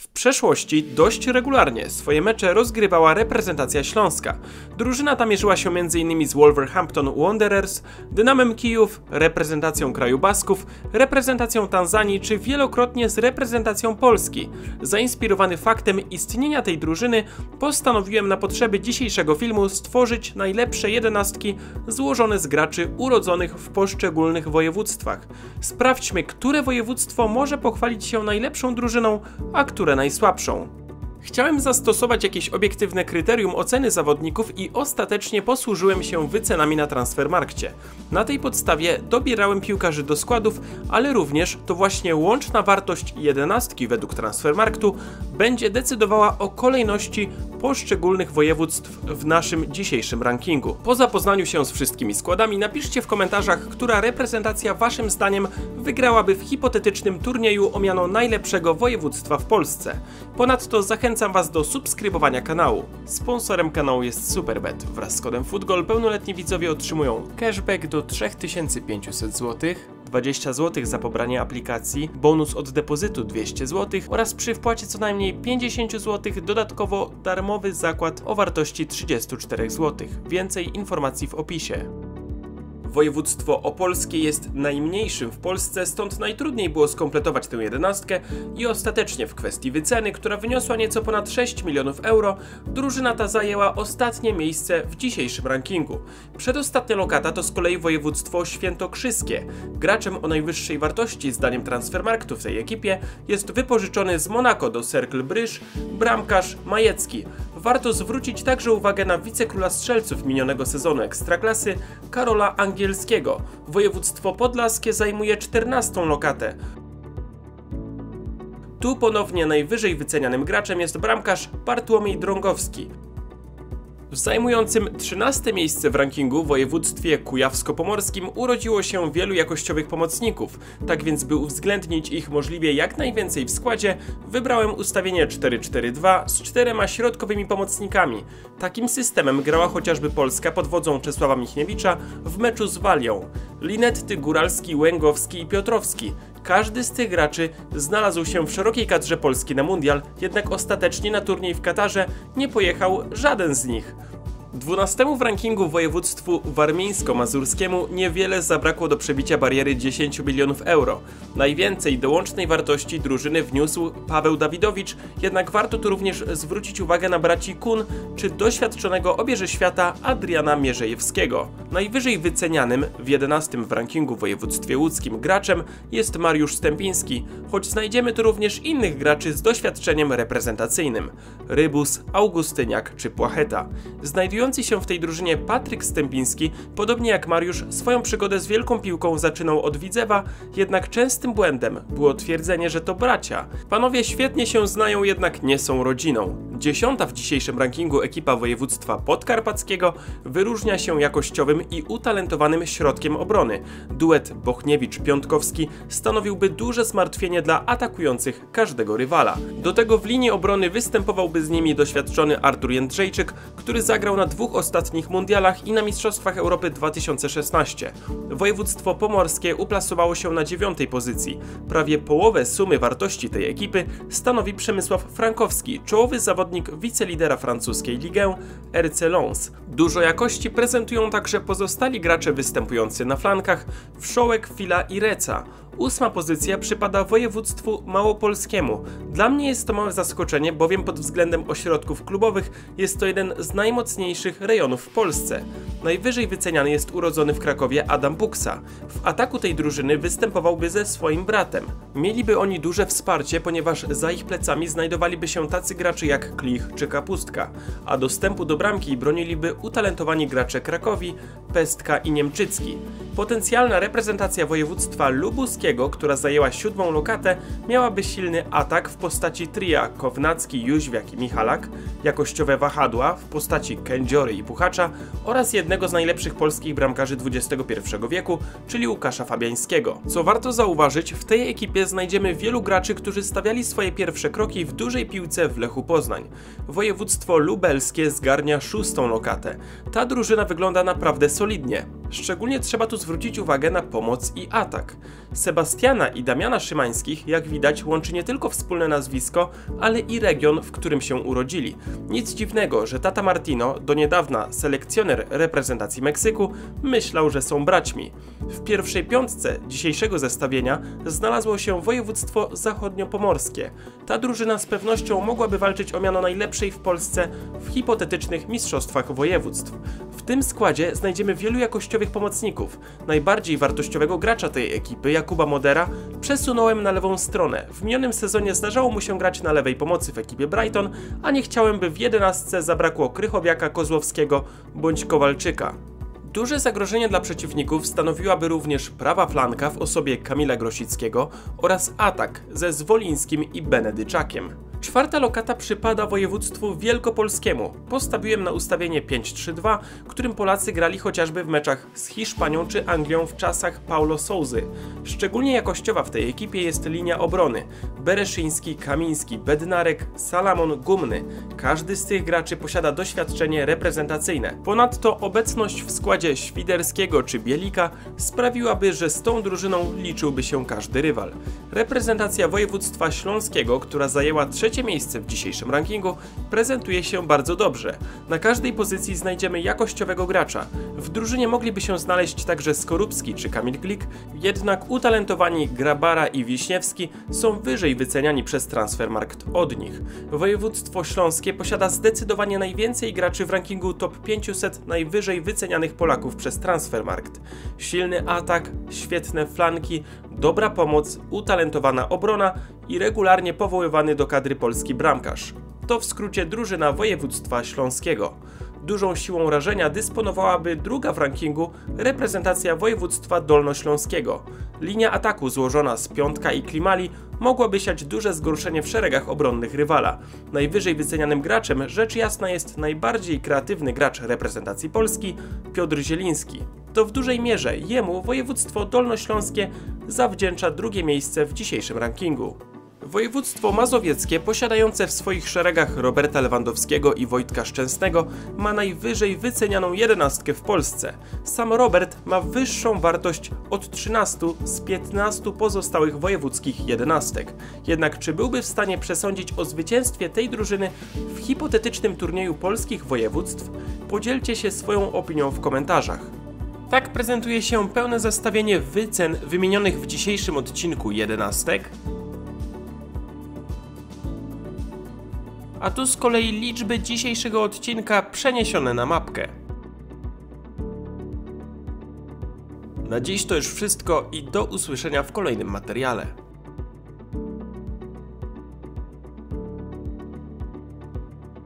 W przeszłości dość regularnie swoje mecze rozgrywała reprezentacja Śląska. Drużyna ta mierzyła się m.in. z Wolverhampton Wanderers, Dynamem Kijów, reprezentacją kraju Basków, reprezentacją Tanzanii czy wielokrotnie z reprezentacją Polski. Zainspirowany faktem istnienia tej drużyny postanowiłem na potrzeby dzisiejszego filmu stworzyć najlepsze 11 złożone z graczy urodzonych w poszczególnych województwach. Sprawdźmy, które województwo może pochwalić się najlepszą drużyną, a które najsłabszą. Chciałem zastosować jakieś obiektywne kryterium oceny zawodników i ostatecznie posłużyłem się wycenami na Transfermarkcie. Na tej podstawie dobierałem piłkarzy do składów, ale również to właśnie łączna wartość 11 według Transfermarktu będzie decydowała o kolejności poszczególnych województw w naszym dzisiejszym rankingu. Po zapoznaniu się z wszystkimi składami napiszcie w komentarzach, która reprezentacja waszym zdaniem wygrałaby w hipotetycznym turnieju o miano najlepszego województwa w Polsce. Ponadto zachęcam was do subskrybowania kanału. Sponsorem kanału jest Superbet. Wraz z kodem FUTGOL pełnoletni widzowie otrzymują cashback do 3500 zł, 20 zł za pobranie aplikacji, bonus od depozytu 200 zł oraz przy wpłacie co najmniej 50 zł dodatkowo darmowy zakład o wartości 34 zł. Więcej informacji w opisie. Województwo opolskie jest najmniejszym w Polsce, stąd najtrudniej było skompletować tę 11 i ostatecznie w kwestii wyceny, która wyniosła nieco ponad 6 milionów euro, drużyna ta zajęła ostatnie miejsce w dzisiejszym rankingu. Przedostatnia lokata to z kolei województwo świętokrzyskie. Graczem o najwyższej wartości zdaniem Transfermarktu w tej ekipie jest wypożyczony z Monaco do Cercle Bruges bramkarz Majecki. Warto zwrócić także uwagę na wicekróla strzelców minionego sezonu Ekstraklasy Karola Angielskiego. Województwo podlaskie zajmuje 14. lokatę. Tu ponownie najwyżej wycenianym graczem jest bramkarz Bartłomiej Drągowski. W zajmującym 13. miejsce w rankingu województwie kujawsko-pomorskim urodziło się wielu jakościowych pomocników, tak więc by uwzględnić ich możliwie jak najwięcej w składzie, wybrałem ustawienie 4-4-2 z 4 środkowymi pomocnikami. Takim systemem grała chociażby Polska pod wodzą Czesława Michniewicza w meczu z Walią. Linetty, Góralski, Łęgowski i Piotrowski. Każdy z tych graczy znalazł się w szerokiej kadrze Polski na mundial, jednak ostatecznie na turniej w Katarze nie pojechał żaden z nich. 12. w rankingu województwu warmińsko-mazurskiemu niewiele zabrakło do przebicia bariery 10 milionów euro. Najwięcej do łącznej wartości drużyny wniósł Paweł Dawidowicz, jednak warto tu również zwrócić uwagę na braci Kun czy doświadczonego obierze świata Adriana Mierzejewskiego. Najwyżej wycenianym w 11. w rankingu województwie łódzkim graczem jest Mariusz Stępiński, choć znajdziemy tu również innych graczy z doświadczeniem reprezentacyjnym: Rybus, Augustyniak czy Płacheta. Znajdujący się w tej drużynie Patryk Stępiński, podobnie jak Mariusz, swoją przygodę z wielką piłką zaczynał od Widzewa, jednak częstym błędem było twierdzenie, że to bracia. Panowie świetnie się znają, jednak nie są rodziną. 10. w dzisiejszym rankingu ekipa województwa podkarpackiego wyróżnia się jakościowym i utalentowanym środkiem obrony. Duet Bochniewicz-Piątkowski stanowiłby duże zmartwienie dla atakujących każdego rywala. Do tego w linii obrony występowałby z nimi doświadczony Artur Jędrzejczyk, który zagrał na 2 ostatnich mundialach i na Mistrzostwach Europy 2016. Województwo pomorskie uplasowało się na 9. pozycji. Prawie połowę sumy wartości tej ekipy stanowi Przemysław Frankowski, czołowy zawodnik wicelidera francuskiej Ligue 1 RC Lens. Dużo jakości prezentują także pozostali gracze występujący na flankach: Wszołek, Fila i Reca. 8. pozycja przypada województwu małopolskiemu. Dla mnie jest to małe zaskoczenie, bowiem pod względem ośrodków klubowych jest to jeden z najmocniejszych rejonów w Polsce. Najwyżej wyceniany jest urodzony w Krakowie Adam Buksa. W ataku tej drużyny występowałby ze swoim bratem. Mieliby oni duże wsparcie, ponieważ za ich plecami znajdowaliby się tacy gracze jak Klich czy Kapustka, a dostępu do bramki broniliby utalentowani gracze Krakowi, Pestka i Niemczycki. Potencjalna reprezentacja województwa lubuskiego, która zajęła 7. lokatę, miałaby silny atak w postaci tria Kownacki, Jóźwiak i Michalak, jakościowe wahadła w postaci Kędziory i Puchacza oraz jednego z najlepszych polskich bramkarzy XXI wieku, czyli Łukasza Fabiańskiego. Co warto zauważyć, w tej ekipie znajdziemy wielu graczy, którzy stawiali swoje pierwsze kroki w dużej piłce w Lechu Poznań. Województwo lubelskie zgarnia 6. lokatę. Ta drużyna wygląda naprawdę solidnie. Szczególnie trzeba tu zwrócić zwrócić uwagę na pomoc i atak. Sebastiana i Damiana Szymańskich, jak widać, łączy nie tylko wspólne nazwisko, ale i region, w którym się urodzili. Nic dziwnego, że tata Martino, do niedawna selekcjoner reprezentacji Meksyku, myślał, że są braćmi. W pierwszej piątce dzisiejszego zestawienia znalazło się województwo zachodniopomorskie. Ta drużyna z pewnością mogłaby walczyć o miano najlepszej w Polsce w hipotetycznych mistrzostwach województw. W tym składzie znajdziemy wielu jakościowych pomocników. Najbardziej wartościowego gracza tej ekipy, Jakuba Modera, przesunąłem na lewą stronę. W minionym sezonie zdarzało mu się grać na lewej pomocy w ekipie Brighton, a nie chciałem, by w 11 zabrakło Krychowiaka, Kozłowskiego bądź Kowalczyka. Duże zagrożenie dla przeciwników stanowiłaby również prawa flanka w osobie Kamila Grosickiego oraz atak ze Zwolińskim i Benedyczakiem. Czwarta lokata przypada województwu wielkopolskiemu. Postawiłem na ustawienie 5-3-2, którym Polacy grali chociażby w meczach z Hiszpanią czy Anglią w czasach Paulo Souzy. Szczególnie jakościowa w tej ekipie jest linia obrony. Bereszyński, Kamiński, Bednarek, Salamon, Gumny. Każdy z tych graczy posiada doświadczenie reprezentacyjne. Ponadto obecność w składzie Świderskiego czy Bielika sprawiłaby, że z tą drużyną liczyłby się każdy rywal. Reprezentacja województwa śląskiego, która zajęła trzecie miejsce w dzisiejszym rankingu, prezentuje się bardzo dobrze. Na każdej pozycji znajdziemy jakościowego gracza. W drużynie mogliby się znaleźć także Skorupski czy Kamil Glik, jednak utalentowani Grabara i Wiśniewski są wyżej wyceniani przez Transfermarkt od nich. Województwo śląskie posiada zdecydowanie najwięcej graczy w rankingu top 500 najwyżej wycenianych Polaków przez Transfermarkt. Silny atak, świetne flanki, dobra pomoc, utalentowana obrona i regularnie powoływany do kadry polski bramkarz. To w skrócie drużyna województwa śląskiego. Dużą siłą rażenia dysponowałaby druga w rankingu reprezentacja województwa dolnośląskiego. Linia ataku złożona z Piątka i Klimali mogłaby siać duże zgorszenie w szeregach obronnych rywala. Najwyżej wycenianym graczem rzecz jasna jest najbardziej kreatywny gracz reprezentacji Polski, Piotr Zieliński. To w dużej mierze jemu województwo dolnośląskie zawdzięcza drugie miejsce w dzisiejszym rankingu. Województwo mazowieckie, posiadające w swoich szeregach Roberta Lewandowskiego i Wojtka Szczęsnego, ma najwyżej wycenianą 11 w Polsce. Sam Robert ma wyższą wartość od 13 z 15 pozostałych wojewódzkich 11. Jednak czy byłby w stanie przesądzić o zwycięstwie tej drużyny w hipotetycznym turnieju polskich województw? Podzielcie się swoją opinią w komentarzach. Tak prezentuje się pełne zestawienie wycen wymienionych w dzisiejszym odcinku 11. A tu z kolei liczby dzisiejszego odcinka przeniesione na mapkę. Na dziś to już wszystko i do usłyszenia w kolejnym materiale.